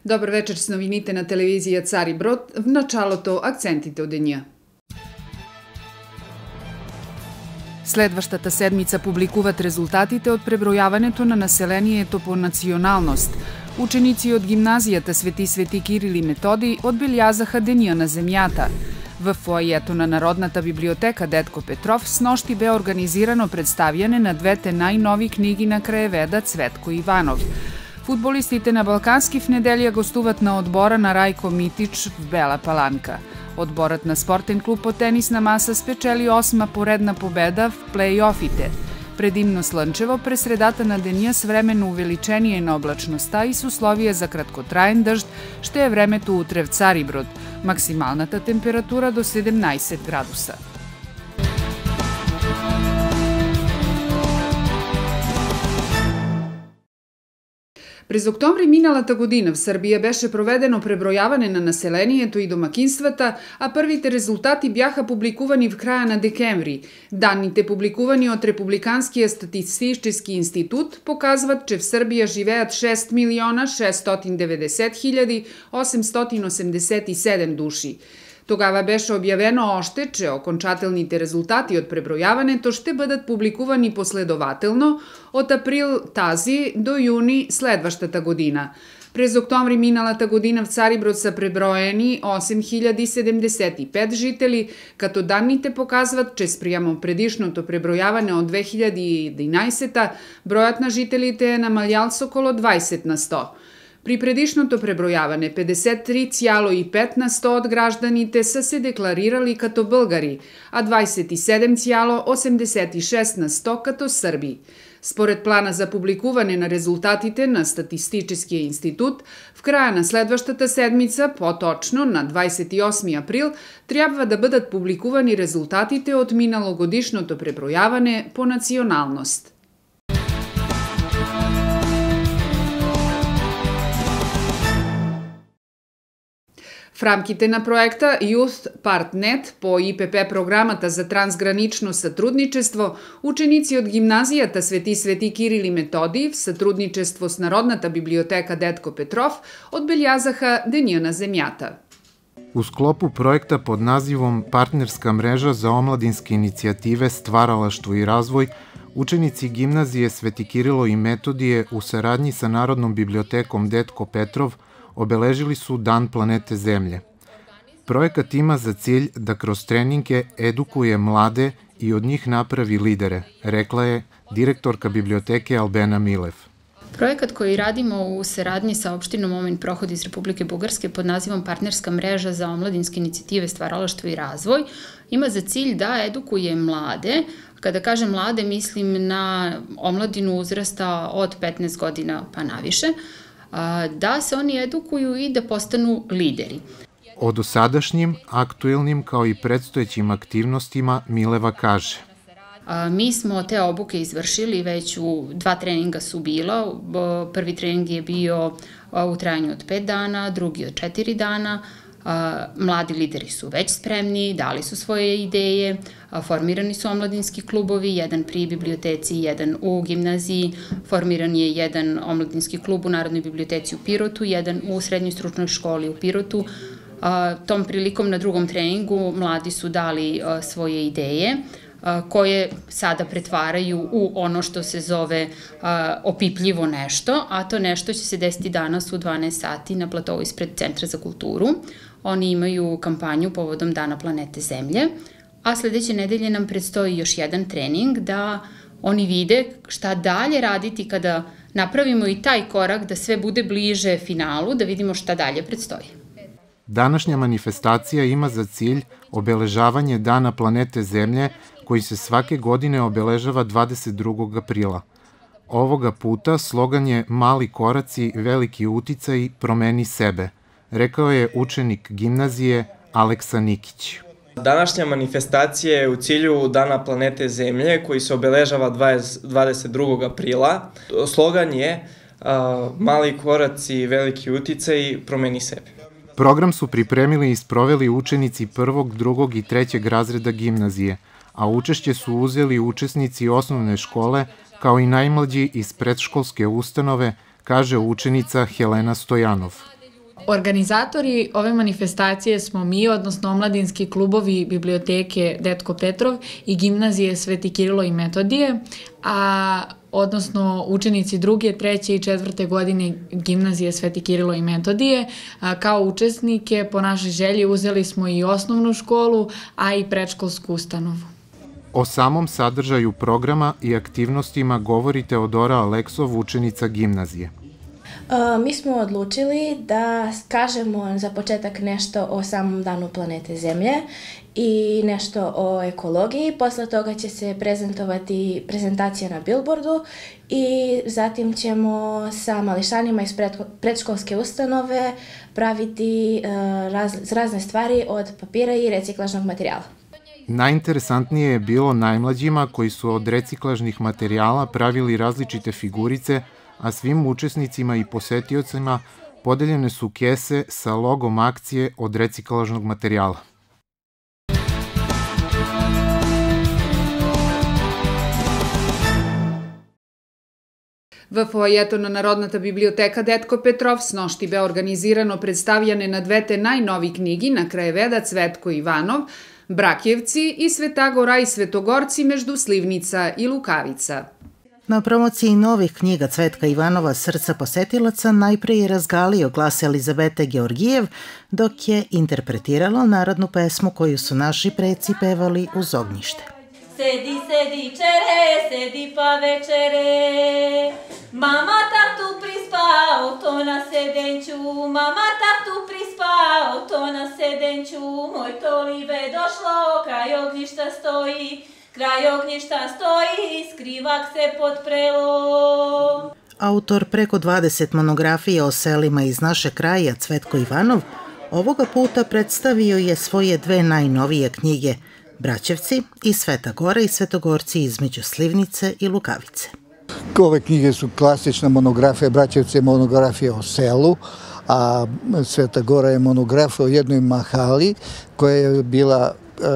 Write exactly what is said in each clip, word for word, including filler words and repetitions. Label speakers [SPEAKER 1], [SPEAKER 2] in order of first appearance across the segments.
[SPEAKER 1] Добър вечер с новините на телевизия Цари Брод. В началото акцентите от деня. Следващата седмица публикуват резултатите от преброяването на населението по националност. Ученици от гимназията Свети Свети Кирил и Методий отбелязаха Деня на земята. В фоайето на Народната библиотека Детко Петров снощи бе организирано представяне на двете най-нови книги на краеведа Цветко Иванов. Футболистите на Балкански в неделя гостуват на отбора на Райко Митич в Бела Паланка. Отборът на спортен клуб по тенисна маса спечели осма поредна победа в плей-офите. Предимно слънчево през средата на деня с временно увеличение на облачността и с условия за краткотраен дъжд ще е времето утре в Цариброд. Максималната температура до седемнаесет градуса. През октомври миналата година в Сърбия беше проведено преброяване на населението и домакинствата, а първите резултати бяха публикувани в края на декември. Данните, публикувани от Републиканския статистически институт, показват, че в Сърбия живеят шест милиона шестстотин деветдесет хиляди осемстотин осемдесет и седем души. Тогава беше обявено още, че окончателните резултати от преброяването ще бъдат публикувани последователно от април тази до юни следващата година. През октомври миналата година в Цариброд са преброени осем хиляди седемдесет и пет жители, като данните показват, че спрямо предишното преброяване от две хиляди и единадесета броят на жителите е намалял с около двадесет на сто. При предишното преброяване петдесет и три цяло и пет на сто от гражданите са се декларирали като българи, а двадесет и седем цяло осемдесет и шест на сто като сърби. Според плана за публикуване на резултатите на Статистическия институт, в края на следващата седмица, по-точно на двадесет и осми април, трябва да бъдат публикувани резултатите от миналогодишното преброяване по националност. В рамките на проекта Youth Partnet по И П П програмата за трансгранично сътрудничество, ученици от гимназията Свети Свети Кирил и Методий в сътрудничество с Народната библиотека Детко Петров отбелязаха Деня на земята.
[SPEAKER 2] U sklopu projekta pod nazivom Partnerska mreža za omladinske inicijative Stvaralaštvo i razvoj, učenici gimnazije Sveti Kirilo i Metodije u saradnji sa Narodnom bibliotekom Detko Petrov obeležili su Dan planete Zemlje. Projekat ima za cilj da kroz treninge edukuje mlade i od njih napravi lidere, rekla je direktorka biblioteke Albena Milev.
[SPEAKER 3] Projekat koji radimo u saradnji sa opštinom Omin Prohod iz Republike Bugarske pod nazivom Partnerska mreža za omladinske inicijative Stvaralaštvo i razvoj ima za cilj da edukuje mlade. Kada kažem mlade, mislim na omladinu uzrasta od petnaest godina pa naviše, da se oni edukuju i da postanu lideri.
[SPEAKER 2] O dosadašnjim, aktuelnim kao i predstojećim aktivnostima Mileva kaže.
[SPEAKER 3] Mi smo te obuke izvršili, već u dva treninga su bila. Prvi trening je bio u trajanju od pet dana, drugi od četiri dana. Mladi lideri su već spremni, dali su svoje ideje, formirani su omladinski klubovi, jedan pri biblioteci, jedan u gimnaziji, formiran je jedan omladinski klub u Narodnoj biblioteci u Pirotu, jedan u srednjoj stručnoj školi u Pirotu. Tom prilikom na drugom treningu mladi su dali svoje ideje, koje sada pretvaraju u ono što se zove opipljivo nešto, a to nešto će se desiti danas u dvanaest sati na platovu ispred Centra za kulturu. Oni imaju kampanju povodom Dana planete Zemlje, a sledeće nedelje nam predstoji još jedan trening da oni vide šta dalje raditi kada napravimo i taj korak da sve bude bliže finalu, da vidimo šta dalje predstoji.
[SPEAKER 2] Današnja manifestacija ima za cilj obeležavanje Dana planete Zemlje koji se svake godine obeležava dvadeset drugog aprila. Ovoga puta slogan je Mali koraci, veliki uticaj, promeni sebe, rekao je učenik gimnazije Aleksa Nikić.
[SPEAKER 4] Današnja manifestacija je u cilju Dana planete Zemlje koji se obeležava dvadeset drugog aprila. Slogan je Mali koraci, veliki uticaj, promeni sebe.
[SPEAKER 2] Program su pripremili i sproveli učenici prvog, drugog i trećeg razreda gimnazije, a učešće su uzeli učesnici osnovne škole kao i najmlađi iz predškolske ustanove, kaže učenica Helena Stojanov.
[SPEAKER 5] Organizatori ove manifestacije smo mi, odnosno omladinski klubovi biblioteke Detko Petrov i gimnazije Sveti Kirilo i Metodije, a odnosno učenici druge, treće i četvrte godine gimnazije Sveti Kirilo i Metodije. Kao učesnike po našoj želji uzeli smo i osnovnu školu, a i predškolsku ustanovu.
[SPEAKER 2] O samom sadržaju programa i aktivnostima govori Teodora Aleksov, učenica gimnazije.
[SPEAKER 6] Mi smo odlučili da kažemo za početak nešto o samom danu planete Zemlje i nešto o ekologiji. Posle toga će se prezentovati prezentacija na billboardu i zatim ćemo sa mališanima iz predškolske ustanove praviti raz, razne stvari od papira i reciklažnog materijala.
[SPEAKER 2] Najinteresantnije je bilo najmlađima koji su od reciklažnih materijala pravili različite figurice, a svim učesnicima i posetiocima podeljene su kese sa logom akcije od reciklažnog materijala.
[SPEAKER 1] V foajetu na Народната библиотека Детко Петров с нощи бе организирано представјане на двете најнови книги на краеведат Цветко Иванов, Бракевци и Света Гора и Светогорци меѓу Сливница и Лукавица.
[SPEAKER 7] Na promociji novih knjiga Cvetka Ivanova Srca posetilaca najpre je razgalio glas Elizabete Georgijev, dok je interpretirala narodnu pesmu koju su naši preci pevali uz ognjište.
[SPEAKER 8] Sedi, sedi, čere, sedi pa večere, mama tatu prispao, to na sedenču, mama tatu prispao, to na sedenču, moj tolive došlo, kraj ognjišta stoji, kraj ognjišta stoji, skrivak se pod prelo.
[SPEAKER 7] Autor preko dvadeset monografija o selima iz naše kraja, Cvetko Ivanov, ovoga puta predstavio je svoje dve najnovije knjige, Braćevci i Sveta Gora i Svetogorci između Slivnice i Lukavice.
[SPEAKER 9] Ove knjige su klasična monografija, Braćevci je monografija o selu, a Sveta Gora je monografija o jednoj mahali koja je bila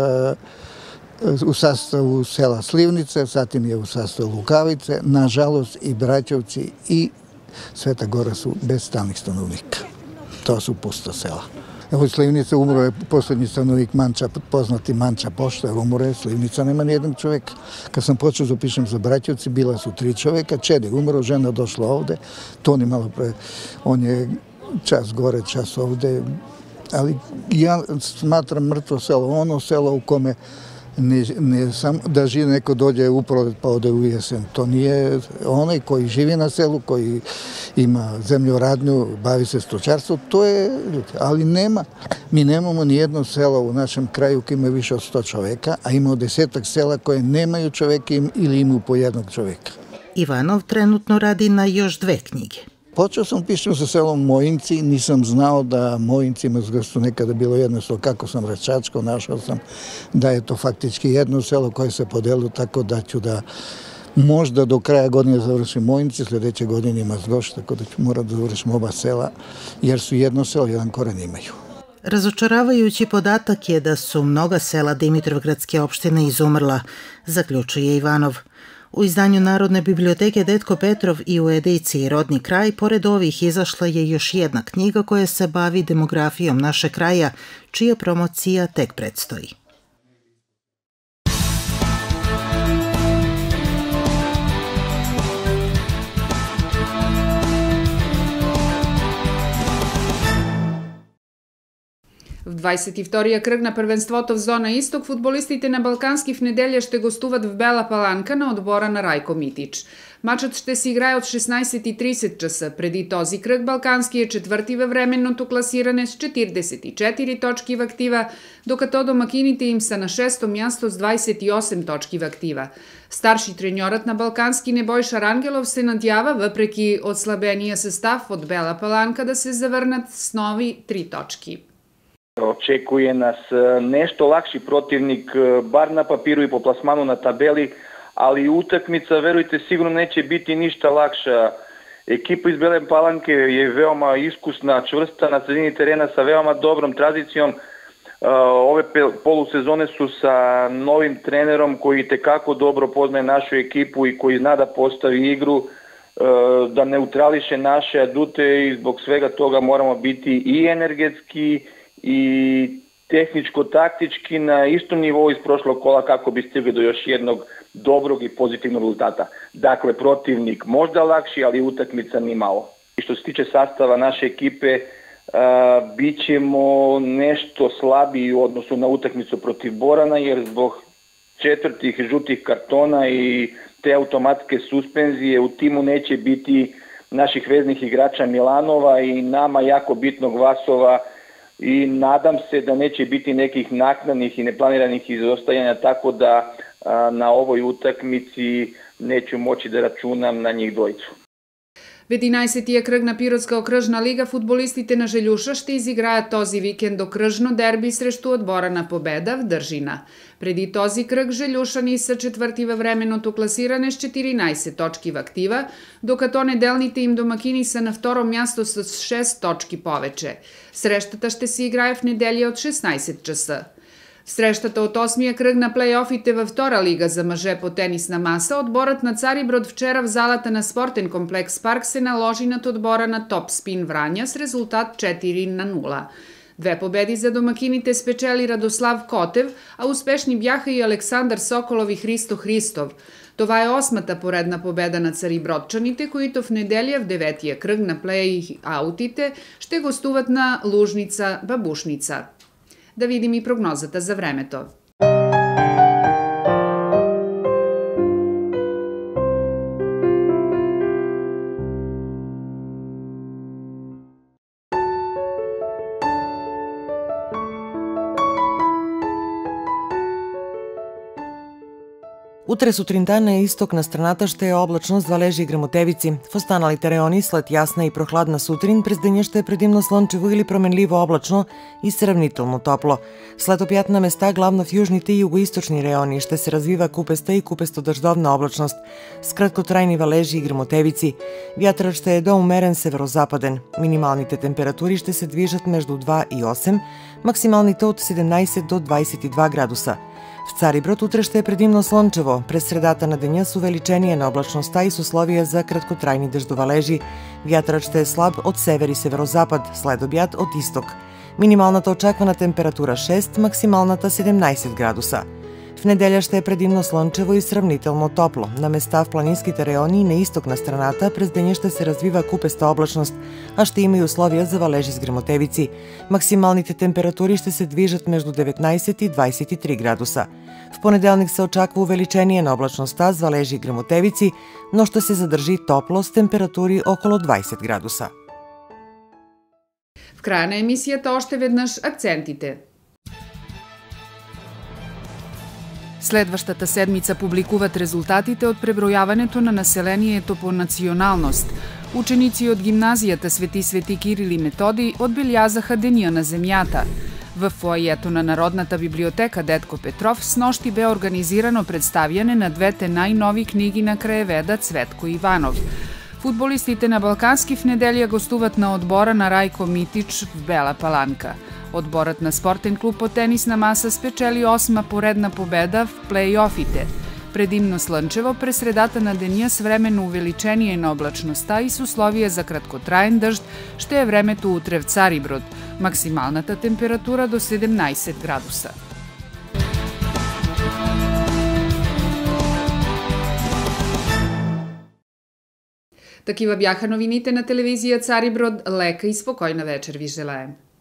[SPEAKER 9] u sastavu sela Slivnice, zatim je u sastavu Lukavice. Nažalost i Braćevci i Sveta Gora su bez stalnih stanovnika. To su pusta sela. Evo, Slivnice umro je poslednji stanovnik Manča, poznati Manča Poštar, umro je, Slivnica nema nijednog čoveka. Kad sam počeo da pišem za Braćevci, bila su tri čoveka, Čedi umro, žena došla ovde, Toni malo pre, on je čas gore, čas ovde, ali ja smatram mrtvo selo, ono selo u kome Ne, ne sam, da živi neko dođe u prolet pa ode u jesen. To nije onaj koji živi na selu, koji ima zemljoradnju, bavi se stočarstvom, to je, ali nema. Mi nemamo ni jedno selo u našem kraju koji ima više od sto čoveka, a imamo desetak sela koje nemaju čoveka ili imaju po jednog čoveka.
[SPEAKER 7] Ivanov trenutno radi na još dve knjige.
[SPEAKER 9] Počeo sam pišem sa selom Mojinci, nisam znao da Mojinci ima zgrstu nekada bilo jedno selo, kako sam račačkao, našao sam da je to faktički jedno selo koje se podelilo, tako da ću da možda do kraja godine završim Mojinci, sljedeće godine ima Zgoš, tako da ću morati da završim oba sela, jer su jedno selo, jedan koren imaju.
[SPEAKER 7] Razočaravajući podatak je da su mnoga sela Dimitrovgradske opštine izumrla, zaključuje Ivanov. U izdanju Narodne biblioteke Detko Petrov i u ediciji Rodni kraj, pored ovih izašla je još jedna knjiga koja se bavi demografijom naše kraja, čija promocija tek predstoji.
[SPEAKER 1] В дваесет и втория кръг на првенството в зона Исток, фудбалистите на Балкански в неделя ще гостуват в Бела Паланка на отбора на Райко Митич. Матчът ще се играе от шестнаесет и тридесет часа. Преди този кръг Балкански е четвърти във временното класиране с четиридесет и четири точки в актива, докато домакините им са на шесто място с дваесет и осем точки в актива. Старши треньорът на Балкански Небойша Рангелов се надява, въпреки отслабения състав от Бела Паланка, да се завърнат с нови три точки.
[SPEAKER 10] Očekuje nas nešto lakši protivnik, bar na papiru i po plasmanu na tabeli, ali utakmica, verujte, sigurno neće biti ništa lakša. Ekipa iz Bele Palanke je veoma iskusna, čvrsta na sredini terena sa veoma dobrom tradicijom. Ove polusezone su sa novim trenerom koji tekako dobro poznaje našu ekipu i koji zna da postavi igru. da neutrališe naše adute i zbog svega toga moramo biti i energetski i tehničko-taktički na istom nivou iz prošlog kola kako bi stigli do još jednog dobrog i pozitivnog rezultata. Dakle, protivnik možda lakši, ali utakmica ni malo. I što se tiče sastava naše ekipe, Uh, bit ćemo nešto slabiji u odnosu na utakmicu protiv Borana, jer zbog četvrtih žutih kartona i te automatske suspenzije u timu neće biti naših veznih igrača Milanova i nama jako bitnog Vasova i nadam se da neće biti nekih naknadnih i neplaniranih izostajanja, tako da uh, na ovoj utakmici neću moći da računam na njih dvojicu.
[SPEAKER 1] В единаесеттиот кръг на Пиротска окръжна лига фудбалистите на Желюша ще изиграят този викенд окръжно дерби срещу отбора на Победа в Държина. Преди този кръг Желюшани са четвърти във временното класиране с четиринайсет точки в актива, докато неделните им домакини са на второ място с шест точки повече. Срещата ще се играе в неделя от шестнайсет часа. В срещата от осмия кръг на плейофите във втора лига за мъже по тенисна маса, отборът на Цариброд вчера в залата на спортен комплекс Парк се наложи над отбора на Топ Спин Враня с резултат четири на нула. Две победи за домакините спечели Радослав Котев, а успешни бяха и Александър Соколов и Христо Христов. Това е осмата поредна победа на царибродчаните, които в неделя в деветия кръг на плей-аутите ще гостуват на Лужница Бабушница. Да видим и прогнозата за времето.
[SPEAKER 11] Утре сутринта на изток на страната ще е облачно с валежи и гръмотевици. В останалите райони след ясна и прохладна сутрин през деня ще е предимно слънчево или променливо облачно и сравнително топло. След обяд на места, главно в южните и югоизточни райони, ще се развива купеста и купесто-дъждовна облачност с краткотрайни валежи и гръмотевици. Вятърът ще е до умерен северозападен. Минималните температури ще се движат между два и осем, максималните от седемнайсет до двайсет и два градуса. В Цариброд утре ще е предимно слънчево, през средата на деня с увеличение на облачността и с условия за краткотрайни дъждовалежи. Вятърът ще е слаб от север и северозапад, след обяд от изток. Минималната очаквана температура шест, максималната седемнайсет градуса. В неделя ще е предимно слънчево и сравнително топло. На места в планинските райони и на изток на страната през деня ще се развива купеста облачност, а ще има и условия за валежи с гръмотевици. Максималните температури ще се движат между деветнайсет и двайсет и три градуса. В понеделник се очаква увеличение на облачността с валежи и гръмотевици, но ще се задържи топло с температури около двайсет градуса.
[SPEAKER 1] В края на емисията още веднъж акцентите. Следващата седмица публикуват резултатите от преброяването на населението по националност. Ученици от гимназията Свети Свети Кирил и Методий отбелязаха Деня на земята. В фоайето на Народната библиотека Детко Петров снощи бе организирано представяне на двете най-нови книги на краеведа Цветко Иванов. Футболистите на Балкански в неделя гостуват на отбора на Райко Митич в Бела Паланка. Отборът на спортен клуб по тенисна маса спечели осма поредна победа в плей-офите. Предимно слънчево през средата на деня с временно увеличение на облачността и с условия за краткотраен дъжд ще е времето утре в Цариброд. Максималната температура до седемнайсет градуса. Такива бяха новините на телевизия Цариброд. Лека и спокойна вечер ви желаем.